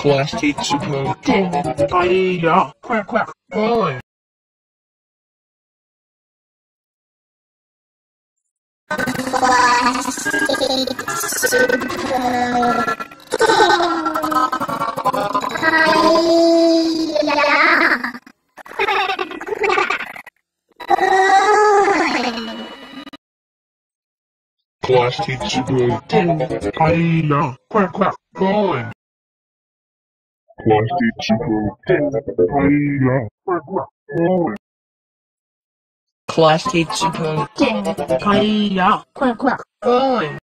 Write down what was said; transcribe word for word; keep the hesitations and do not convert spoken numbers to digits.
Class teacher going. Hiya, quack quack, going. Class teacher going. Hiya, quack quack, going. Class teacher going. Hiya, quack quack, going. Class teacher going. Hiya, quack quack, going.